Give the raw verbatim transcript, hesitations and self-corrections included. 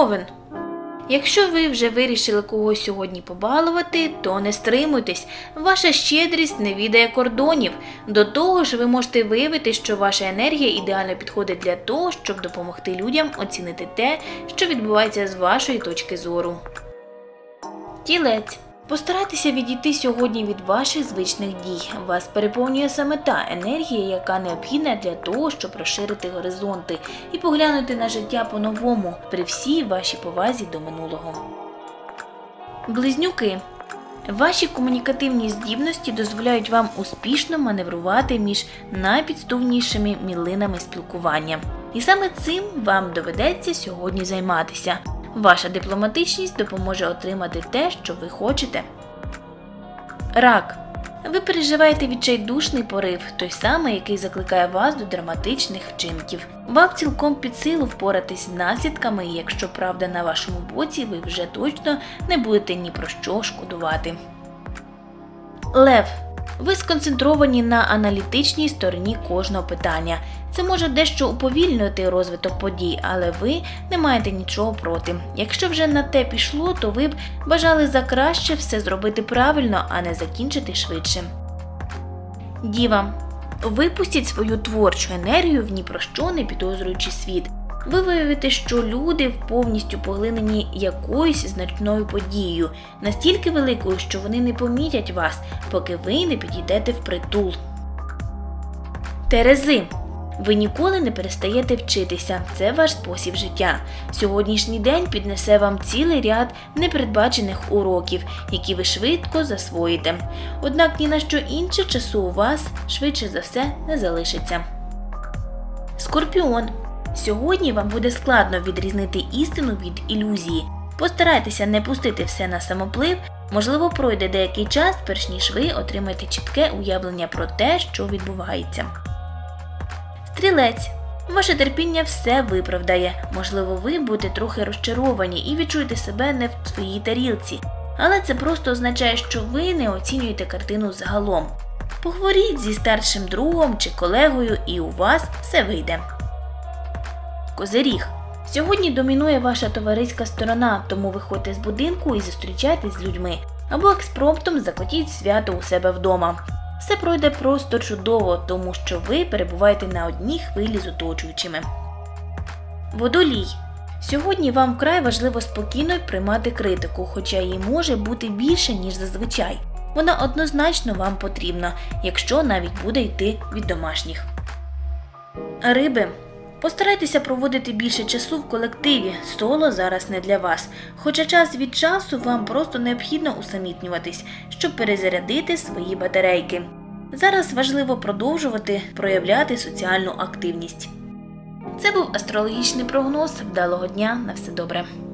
Овен. Якщо ви вже вирішили когось сьогодні побалувати, то не стримуйтесь. Ваша щедрість не відає кордонів. До того ж, ви можете виявити, що ваша енергія ідеально підходить для того, щоб допомогти людям оцінити те, що відбувається з вашої точки зору. Тілець. Постарайтеся відійти сьогодні від ваших звичних дій. Вас переповнює саме та енергія, яка необхідна для того, щоб розширити горизонти і поглянути на життя по-новому, при всій вашій повазі до минулого. Близнюки. Ваші комунікативні здібності дозволяють вам успішно маневрувати між найпідступнішими мілинами спілкування. І саме цим вам доведеться сьогодні займатися. Ваша дипломатичність допоможе отримати те, що ви хочете. Рак. Ви переживаєте відчайдушний порив, той самий, який закликає вас до драматичних вчинків. Вам цілком під силу впоратись з наслідками, і якщо правда на вашому боці, ви вже точно не будете ні про що шкодувати. Лев. Ви сконцентровані на аналітичній стороні кожного питання. Це може дещо уповільнити розвиток подій, але ви не маєте нічого проти. Якщо вже на те пішло, то ви б бажали за краще все зробити правильно, а не закінчити швидше. Діва. Випустіть свою творчу енергію в ні про що не підозрюючий світ. Ви виявите, що люди повністю поглинені якоюсь значною подією, настільки великою, що вони не помітять вас, поки ви не підійдете впритул. Терези. Ви ніколи не перестаєте вчитися, це ваш спосіб життя. Сьогоднішній день піднесе вам цілий ряд непередбачених уроків, які ви швидко засвоїте. Однак ні на що інше часу у вас, швидше за все, не залишиться. Скорпіон. Сьогодні вам буде складно відрізнити істину від ілюзії. Постарайтеся не пустити все на самоплив, можливо, пройде деякий час, перш ніж ви отримаєте чітке уявлення про те, що відбувається. Стрілець. Ваше терпіння все виправдає. Можливо, ви будете трохи розчаровані і відчуєте себе не в своїй тарілці. Але це просто означає, що ви не оцінюєте картину загалом. Поговоріть зі старшим другом чи колегою, і у вас все вийде. Козиріг. Сьогодні домінує ваша товариська сторона, тому виходьте з будинку і зустрічайтесь з людьми. Або експромтом закотіть свято у себе вдома. Все пройде просто чудово, тому що ви перебуваєте на одній хвилі з оточуючими. Водолій. Сьогодні вам вкрай важливо спокійно приймати критику, хоча її може бути більше, ніж зазвичай. Вона однозначно вам потрібна, якщо навіть буде йти від домашніх. Риби. Постарайтеся проводити більше часу в колективі, соло зараз не для вас. Хоча час від часу вам просто необхідно усамітнюватись, щоб перезарядити свої батарейки. Зараз важливо продовжувати проявляти соціальну активність. Це був астрологічний прогноз. Вдалого дня, на все добре.